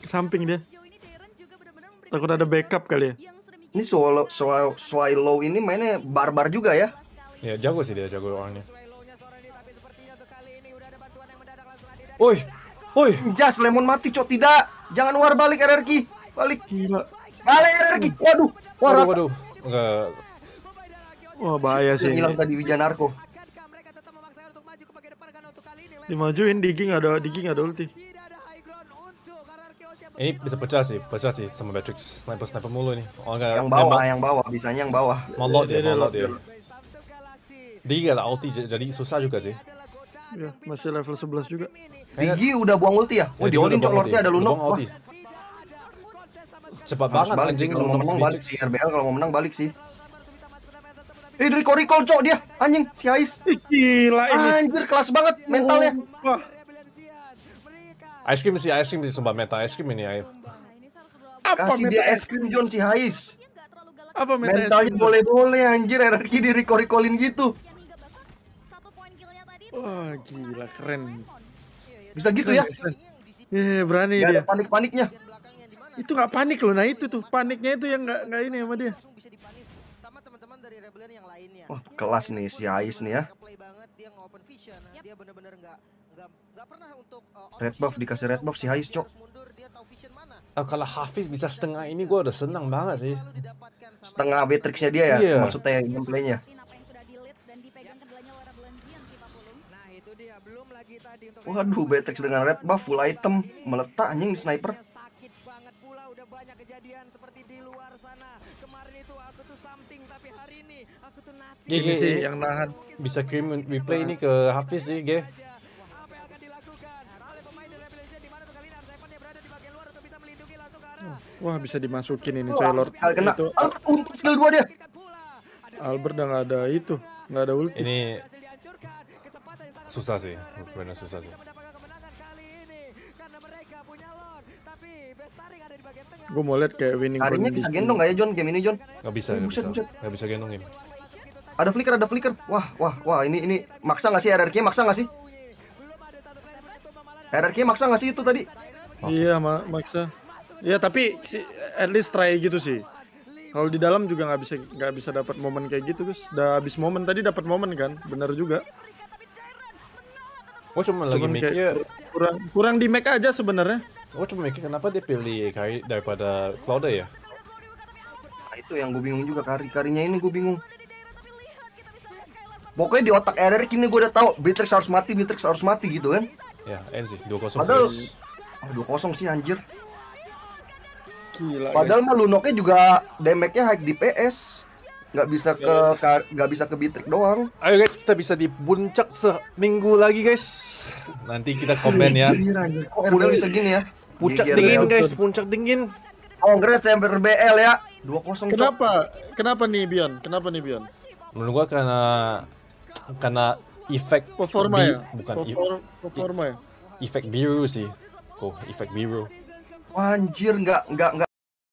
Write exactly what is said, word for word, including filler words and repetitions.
ke samping dia. Takut ada backup kali ya. Ini Swallow, Swallow, Swallow ini mainnya barbar juga ya. Ya jago sih dia, jago orangnya. Woi, woi. Jas Lemon mati cok, tidak. Jangan war balik R R Q. Balik. Gila. Balik R R Q. Waduh. Wah, Waduh, rata. waduh. Enggak. Wah bahaya sih. Hilang tadi Wijanarko. Dimajuin Digi, ada Digi nggak ada ulti. Ini bisa pecah sih, pecah sih sama Matrix. Sniper-sniper mulu nih. Oh, enggak. Yang bawah, yang bawah, bisanya yang bawah. Molot dia, Dia- dia molot lock, dia. dia Digi gak ada ulti, jadi susah juga sih. Ya, masih level sebelas juga. Digi udah buang ulti ya? Oh, Ya, di Digi olin udah cok, buang lordnya ulti. ada Udah lunok. buang ulti. Cepat Harus banget balik sih, anjing kalau mau lunok menang si balik Matrix. sih. R B L kalau mau menang balik sih. Eh, dari recall cok dia, anjing, si Ais. Ih, gila ini. Anjir, kelas banget mentalnya. Wah, Ice cream sih, ice cream sih sumpah meta ice cream ini. Ayo. apa Kasih meta dia es? es krim John si Ais. Apa meta es Mentalnya krim? boleh-boleh anjir, R R Q di recall-recallin gitu. Wah, gila keren. Bisa gitu ya? Eh, berani Gak ada dia. panik-paniknya. Itu nggak panik loh. Nah itu tuh paniknya itu yang nggak nggak ini sama dia. sama teman-teman dari Rebellion yang lainnya. Wah, kelas nih si Ais nih ya. Play banget, dia nge-open vision. Dia benar-benar enggak enggak enggak pernah untuk uh, on Red vision. buff, dikasih red buff si Ais cok. Mundur, dia tahu vision mana. Ah, kalau Hafiz bisa setengah ini gue udah senang banget sih. Lalu didapatkan sama Setengah Beatrixnya dia ya, Iya. maksudnya gameplaynya. Nah, itu dia belum lagi tadi untuk Waduh, Beatrix dengan red buff full item meletak anjing di sniper. sakit banget pula, udah banyak kejadian seperti di luar sana. Kemarin itu aku tuh something, tapi hari ini aku tuh nothing. G, Ini G, sih ini yang nahan. bisa kirim replay ini ke Hafiz sih, G. Apa yang akan dilakukan oleh pemain dari Rebellion di mana tuh kali ini Arseven dia berada di bagian luar untuk bisa melindungi langsung ke arah Wah bisa dimasukin ini coy Lord. Kali kena. Itu Albert untuk skill dua dia. Albert udah nggak ada itu, nggak ada ulti. Ini susah sih, benar susah sih. mendapatkan kemenangan kali ini karena mereka punya Lord, tapi Bestari ada di bagian tengah. Gue mau lihat kayak winning Harinya bisa gendong gak ya John game ini John? Gak bisa, Eh, gak buset, bisa, buset. gak bisa gendong ini. Ada flicker, ada flicker. Wah, wah, wah ini ini maksa gak sih R R Q maksa gak sih? R R Q maksa gak sih itu tadi? Iya ma maksa. Iya tapi si, at least try gitu sih. Kalau di dalam juga nggak bisa nggak bisa dapat momen kayak gitu guys. Udah habis momen tadi dapat momen kan, bener juga. Gue cuma lagi Cuman mikir, kayak kurang kurang di make aja sebenarnya. gue cuma mikir kenapa dia pilih Kari daripada Cloud ya? Nah, itu yang gue bingung juga, kari-karinya ini gue bingung. Pokoknya di otak R R Q ini gue udah tahu Beatrix harus mati, Beatrix harus mati gitu kan. Ya, N sih, dua kosong Padahal sih. ah, dua kosong sih anjir. Gila. Padahal guys. mah Lunoknya juga damage-nya high di P S. Nggak bisa ke ka- nggak bisa ke Beatrix doang. Ayo guys, kita bisa di puncak seminggu lagi guys. Nanti kita komen ya. Anjir, anjir. Kok R B L bisa gini ya? Puncak G G R B L. dingin guys, puncak dingin. Congrats sampai R B L ya. dua kosong cok. Kenapa? Kenapa nih Bion? Kenapa nih Bion? Menurut gua karena karena efek Performa bi- ya? bukan i- Perfor- performa ya? efek biru sih. Kok efek biru. Anjir, nggak nggak nggak